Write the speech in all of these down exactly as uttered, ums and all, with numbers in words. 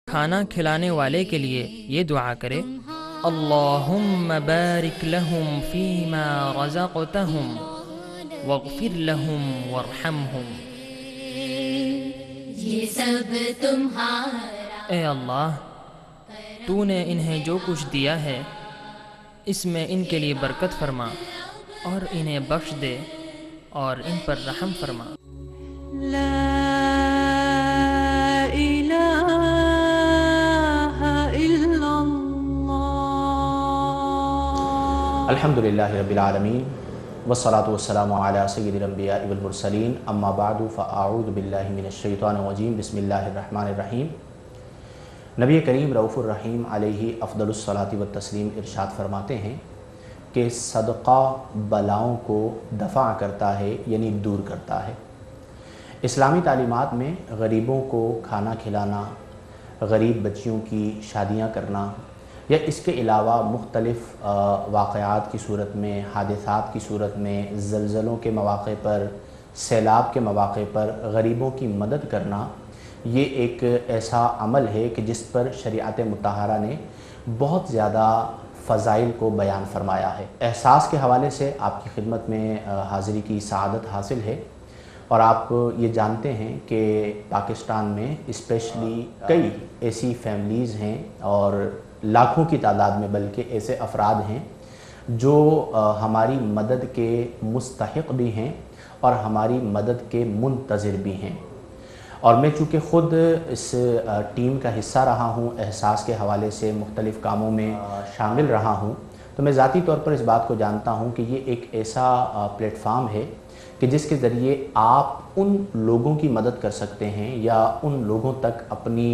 کھانا کھلانے والے کے لیے یہ دعا کرے، اللہم بارک لہم فیما رزقتہم واغفر لہم وارحمہم۔ یہ سب تمہارا اے اللہ، تو نے انہیں جو کچھ دیا ہے اس میں ان کے لیے برکت فرما اور انہیں بخش دے اور ان پر رحم فرما۔ لا الہ الا اللہ۔ الحمدللہ رب العالمین والصلاة والسلام علی سید الانبیاء والمرسلین، اما بعد فاعوذ باللہ من الشیطان الرجیم، بسم اللہ الرحمن الرحیم۔ نبی کریم رؤوف الرحیم علیہ افضل الصلاۃ والتسلیم ارشاد فرماتے ہیں کہ صدقہ بلاؤں کو دفع کرتا ہے، یعنی دور کرتا ہے۔ اسلامی تعلیمات میں غریبوں کو کھانا کھلانا، غریب بچیوں کی شادیاں کرنا یا اس کے علاوہ مختلف واقعات کی صورت میں، حادثات کی صورت میں، زلزلوں کے مواقع پر، سیلاب کے مواقع پر غریبوں کی مدد کرنا، یہ ایک ایسا عمل ہے کہ جس پر شریعت مطہرہ نے بہت زیادہ فضائل کو بیان فرمایا ہے۔ احساس کے حوالے سے آپ کی خدمت میں حاضری کی سعادت حاصل ہے، اور آپ یہ جانتے ہیں کہ پاکستان میں اسپیشلی کئی ایسی فیملیز ہیں اور لاکھوں کی تعداد میں بلکہ ایسے افراد ہیں جو ہماری مدد کے مستحق بھی ہیں اور ہماری مدد کے منتظر بھی ہیں۔ اور میں چونکہ خود اس ٹیم کا حصہ رہا ہوں، احساس کے حوالے سے مختلف کاموں میں شامل رہا ہوں، تو میں ذاتی طور پر اس بات کو جانتا ہوں کہ یہ ایک ایسا پلیٹ فارم ہے کہ جس کے ذریعے آپ ان لوگوں کی مدد کر سکتے ہیں یا ان لوگوں تک اپنی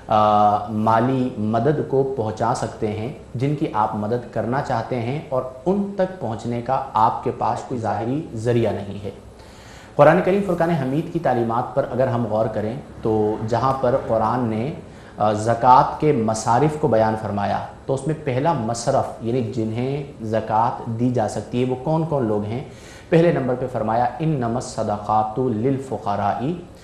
مالی مدد کو پہنچا سکتے ہیں جن کی آپ مدد کرنا چاہتے ہیں، اور ان تک پہنچنے کا آپ کے پاس کوئی ظاہری ذریعہ نہیں ہے۔ قرآن کریم فرقان حمید کی تعلیمات پر اگر ہم غور کریں تو جہاں پر قرآن نے زکوٰۃ کے مصارف کو بیان فرمایا تو اس میں پہلا مصرف یعنی جنہیں زکوٰۃ دی جا سکتی ہے وہ کون کون لوگ ہیں، پہلے نمبر پہ فرمایا انما الصدقات للفقراء،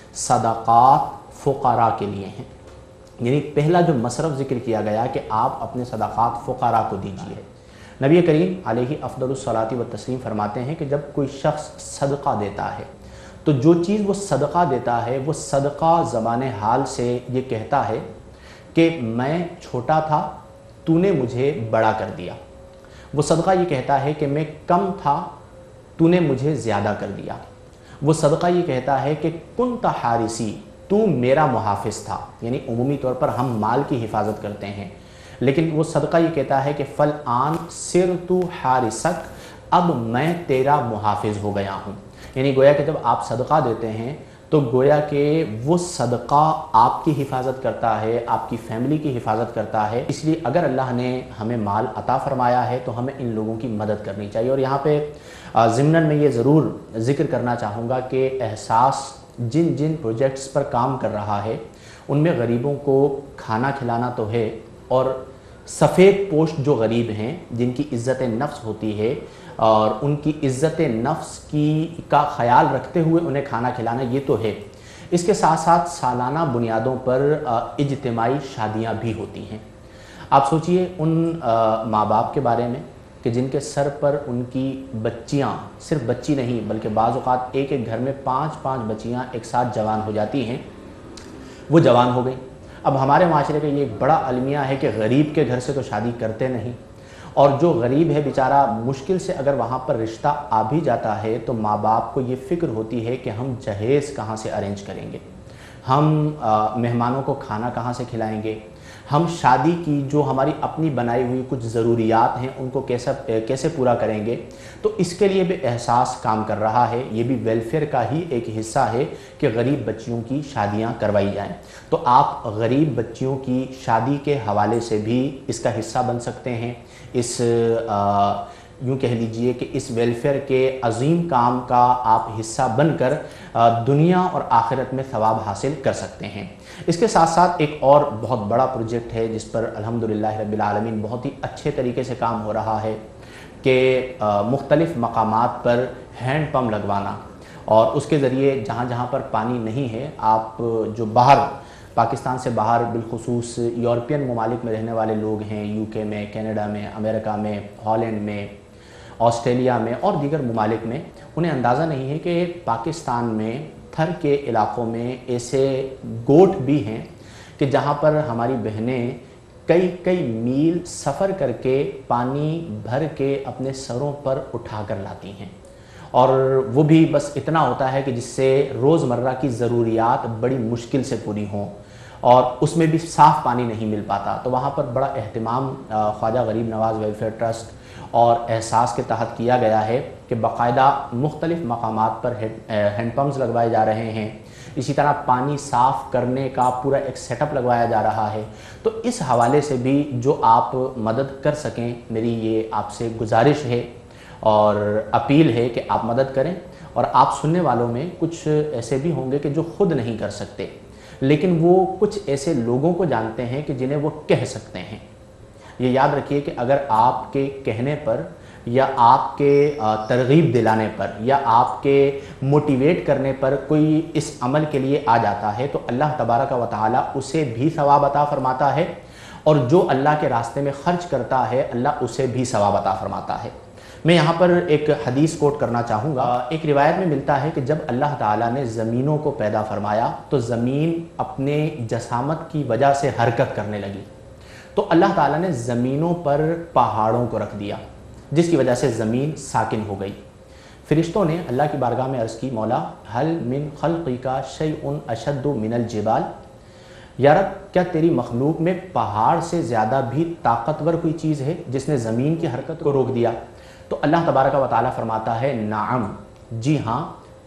صدقات فقراء کے لیے ہیں، یعنی پہلا جو مصرف ذکر کیا گیا کہ آپ اپنے صدقات فقراء کو دیجیے۔ نبی کریم علیہ افضل الصلاۃ والتسلیم فرماتے ہیں کہ جب کوئی شخص صدقہ دیتا ہے تو جو چیز وہ صدقہ دیتا ہے وہ صدقہ زبان حال سے یہ کہتا ہے کہ میں چھوٹا تھا، تو نے مجھے بڑا کر دیا۔ وہ صدقہ یہ کہتا ہے کہ میں کم تھا، تو نے مجھے زیادہ کر دیا۔ وہ صدقہ یہ کہتا ہے کہ کنت حارسی، تو میرا محافظ تھا، یعنی عمومی طور پر ہم مال کی حفاظت کرتے ہیں، لیکن وہ صدقہ یہ کہتا ہے کہ فالآن صرت حارسک، اب میں تیرا محافظ ہو گیا ہوں۔ یعنی گویا کہ جب آپ صدقہ دیتے ہیں تو گویا کہ وہ صدقہ آپ کی حفاظت کرتا ہے، آپ کی فیملی کی حفاظت کرتا ہے۔ اس لیے اگر اللہ نے ہمیں مال عطا فرمایا ہے تو ہمیں ان لوگوں کی مدد کرنی چاہیے۔ اور یہاں پہ ضمناً میں یہ ضرور ذکر کرنا چاہوں گا کہ احساس جن جن پروجیکٹس پر کام کر رہا ہے ان میں غریبوں کو کھانا کھلانا تو ہے، اور سفید پوش جو غریب ہیں جن کی عزت نفس ہوتی ہے اور ان کی عزت نفس کی کا خیال رکھتے ہوئے انہیں کھانا کھلانا یہ تو ہے۔ اس کے ساتھ ساتھ سالانہ بنیادوں پر اجتماعی شادیاں بھی ہوتی ہیں۔ آپ سوچئے ان ماں باپ کے بارے میں کہ جن کے سر پر ان کی بچیاں، صرف بچی نہیں بلکہ بعض اوقات ایک ایک گھر میں پانچ پانچ بچیاں ایک ساتھ جوان ہو جاتی ہیں، وہ جوان ہو گئی۔ اب ہمارے معاشرے کا یہ ایک بڑا المیہ ہے کہ غریب کے گھر سے تو شادی کرتے نہیں، اور جو غریب ہے بیچارہ مشکل سے اگر وہاں پر رشتہ آ بھی جاتا ہے تو ماں باپ کو یہ فکر ہوتی ہے کہ ہم جہیز کہاں سے ارینج کریں گے، ہم مہمانوں کو کھانا کہاں سے کھلائیں گے، ہم شادی کی جو ہماری اپنی بنائی ہوئی کچھ ضروریات ہیں ان کو کیسا کیسے پورا کریں گے۔ تو اس کے لیے بھی احساس کام کر رہا ہے، یہ بھی ویلفیئر کا ہی ایک حصہ ہے کہ غریب بچیوں کی شادیاں کروائی جائیں۔ تو آپ غریب بچیوں کی شادی کے حوالے سے بھی اس کا حصہ بن سکتے ہیں، اس یوں کہہ لیجئے کہ اس ویلفیئر کے عظیم کام کا آپ حصہ بن کر دنیا اور آخرت میں ثواب حاصل کر سکتے ہیں۔ اس کے ساتھ ساتھ ایک اور بہت بڑا پروجیکٹ ہے جس پر الحمدللہ رب العالمین بہت ہی اچھے طریقے سے کام ہو رہا ہے کہ مختلف مقامات پر ہینڈ پمپ لگوانا، اور اس کے ذریعے جہاں جہاں پر پانی نہیں ہے، آپ جو باہر پاکستان سے باہر بالخصوص یورپین ممالک میں رہنے والے لوگ ہیں، یو کے میں، کینیڈا میں، امریکہ میں، ہالینڈ میں، آسٹریلیا میں اور دیگر ممالک میں، انہیں اندازہ نہیں ہے کہ پاکستان میں تھر کے علاقوں میں ایسے گوٹ بھی ہیں کہ جہاں پر ہماری بہنیں کئی کئی میل سفر کر کے پانی بھر کے اپنے سروں پر اٹھا کر لاتی ہیں، اور وہ بھی بس اتنا ہوتا ہے کہ جس سے روزمرہ کی ضروریات بڑی مشکل سے پوری ہوں، اور اس میں بھی صاف پانی نہیں مل پاتا۔ تو وہاں پر بڑا اہتمام خواجہ غریب نواز ویلفیئر ٹرسٹ اور احساس کے تحت کیا گیا ہے کہ باقاعدہ مختلف مقامات پر ہینڈ پمپس لگوائے جا رہے ہیں، اسی طرح پانی صاف کرنے کا پورا ایک سیٹ اپ لگوایا جا رہا ہے۔ تو اس حوالے سے بھی جو آپ مدد کر سکیں، میری یہ آپ سے گزارش ہے اور اپیل ہے کہ آپ مدد کریں۔ اور آپ سننے والوں میں کچھ ایسے بھی ہوں گے کہ جو خود نہیں کر سکتے، لیکن وہ کچھ ایسے لوگوں کو جانتے ہیں کہ جنہیں وہ کہہ سکتے ہیں۔ یہ یاد رکھیے کہ اگر آپ کے کہنے پر یا آپ کے ترغیب دلانے پر یا آپ کے موٹیویٹ کرنے پر کوئی اس عمل کے لیے آ جاتا ہے تو اللہ تبارک و تعالیٰ اسے بھی ثواب عطا فرماتا ہے، اور جو اللہ کے راستے میں خرچ کرتا ہے اللہ اسے بھی ثواب عطا فرماتا ہے۔ میں یہاں پر ایک حدیث کوٹ کرنا چاہوں گا۔ ایک روایت میں ملتا ہے کہ جب اللہ تعالیٰ نے زمینوں کو پیدا فرمایا تو زمین اپنے جسامت کی وجہ سے حرکت کرنے لگی، تو اللہ تعالیٰ نے زمینوں پر پہاڑوں کو رکھ دیا، جس کی وجہ سے زمین ساکن ہو گئی۔ فرشتوں نے اللہ کی بارگاہ میں عرض کی، مولا ہل من خلقک شیء اشد من الجبال، یا رب کیا تیری مخلوق میں پہاڑ سے زیادہ بھی طاقتور کوئی چیز ہے جس نے زمین کی حرکت کو روک دیا؟ تو اللہ تبارک و تعالیٰ فرماتا ہے نعم، جی ہاں،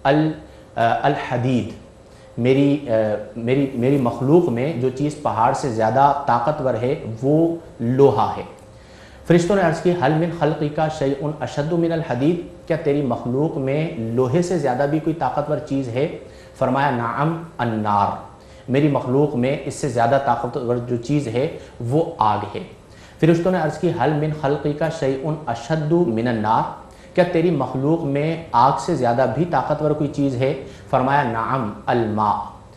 الحدید، میری میری میری مخلوق میں جو چیز پہاڑ سے زیادہ طاقتور ہے وہ لوہا ہے۔ فرشتوں نے عرض کی حل من خلقک شیء اشد من الحدید، کیا تیری مخلوق میں لوہے سے زیادہ بھی کوئی طاقتور چیز ہے؟ فرمایا نعم النار، میری مخلوق میں اس سے زیادہ طاقتور جو چیز ہے وہ آگ ہے۔ فرشتوں نے عرض کی حل من خلقک شیء اشد من النار، کیا تیری مخلوق میں آگ سے زیادہ بھی طاقتور کوئی چیز ہے؟ فرمایا نعم الماء،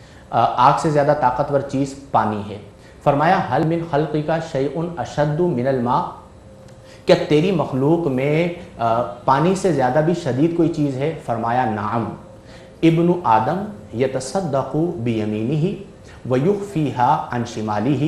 آگ سے زیادہ طاقتور چیز پانی ہے۔ فرمایا حل من خلقک شیء اشد من الماء، کیا تیری مخلوق میں پانی سے زیادہ بھی شدید کوئی چیز ہے؟ فرمایا نعم، ابن آدم یتصدق بیمینہ ویخفیہا عن شمالہ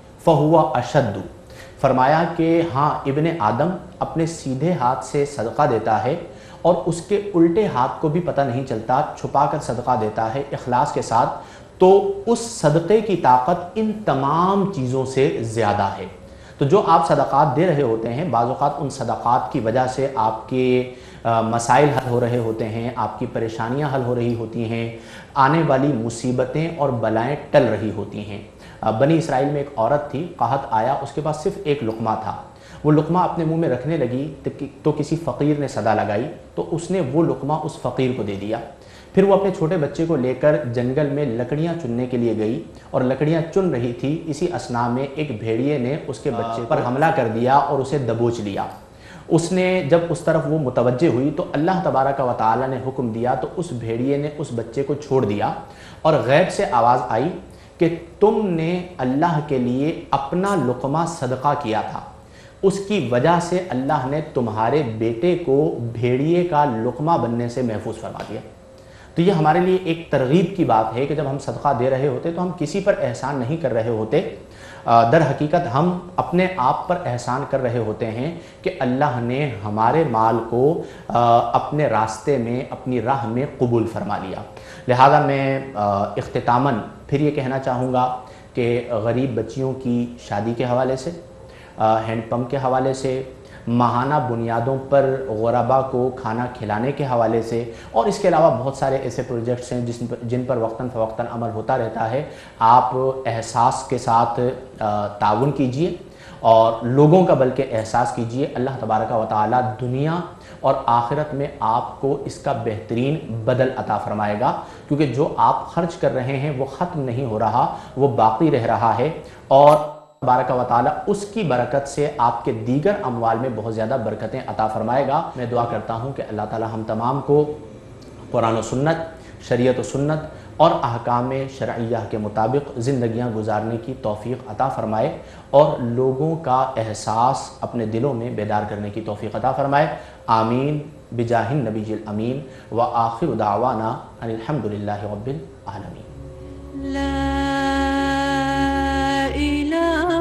فہو اشد، فرمایا کہ ہاں ابن آدم اپنے سیدھے ہاتھ سے صدقہ دیتا ہے اور اس کے الٹے ہاتھ کو بھی پتہ نہیں چلتا، چھپا کر صدقہ دیتا ہے اخلاص کے ساتھ، تو اس صدقے کی طاقت ان تمام چیزوں سے زیادہ ہے۔ تو جو آپ صدقات دے رہے ہوتے ہیں، بعض اوقات ان صدقات کی وجہ سے آپ کے مسائل حل ہو رہے ہوتے ہیں، آپ کی پریشانیاں حل ہو رہی ہوتی ہیں، آنے والی مصیبتیں اور بلائیں ٹل رہی ہوتی ہیں۔ بنی اسرائیل میں ایک عورت تھی، قحط آیا، اس کے پاس صرف ایک لقمہ تھا، وہ لقمہ اپنے منہ میں رکھنے لگی تو کسی فقیر نے صدا لگائی تو اس نے وہ لقمہ اس فقیر کو دے دیا۔ پھر وہ اپنے چھوٹے بچے کو لے کر جنگل میں لکڑیاں چننے کے لیے گئی اور لکڑیاں چن رہی تھی، اسی اثنا میں ایک بھیڑیے نے اس کے بچے پر حملہ کر دیا اور اسے دبوچ لیا۔ اس نے جب اس طرف وہ متوجہ ہوئی تو اللہ تبارک و تعالیٰ نے حکم دیا تو اس بھیڑیے نے اس بچے کو چھوڑ دیا، اور غیب سے آواز آئی کہ تم نے اللہ کے لیے اپنا لقمہ صدقہ کیا تھا، اس کی وجہ سے اللہ نے تمہارے بیٹے کو بھیڑیے کا لقمہ بننے سے محفوظ فرما دیا۔ تو یہ ہمارے لیے ایک ترغیب کی بات ہے کہ جب ہم صدقہ دے رہے ہوتے تو ہم کسی پر احسان نہیں کر رہے ہوتے، در حقیقت ہم اپنے آپ پر احسان کر رہے ہوتے ہیں کہ اللہ نے ہمارے مال کو اپنے راستے میں، اپنی راہ میں قبول فرما لیا۔ لہذا میں اختتاماً پھر یہ کہنا چاہوں گا کہ غریب بچیوں کی شادی کے حوالے سے، ہینڈ پمپ کے حوالے سے، ماہانہ بنیادوں پر غربا کو کھانا کھلانے کے حوالے سے، اور اس کے علاوہ بہت سارے ایسے پروجیکٹس ہیں جس جن پر وقتاً فوقتاً عمل ہوتا رہتا ہے، آپ احساس کے ساتھ تعاون کیجئے اور لوگوں کا بلکہ احساس کیجئے۔ اللہ تبارک و تعالیٰ دنیا اور آخرت میں آپ کو اس کا بہترین بدل عطا فرمائے گا، کیونکہ جو آپ خرچ کر رہے ہیں وہ ختم نہیں ہو رہا، وہ باقی رہ رہا ہے، اور تبارک و تعالیٰ اس کی برکت سے آپ کے دیگر اموال میں بہت زیادہ برکتیں عطا فرمائے گا۔ میں دعا کرتا ہوں کہ اللہ تعالیٰ ہم تمام کو قرآن و سنت، شریعت و سنت اور احکام شرعیہ کے مطابق زندگیاں گزارنے کی توفیق عطا فرمائے اور لوگوں کا احساس اپنے دلوں میں بیدار کرنے کی توفیق عطا فرمائے، آمین بجاہ النبی الامین، وآخر دعوانا ان الحمدللہ رب العالمین۔ لا إله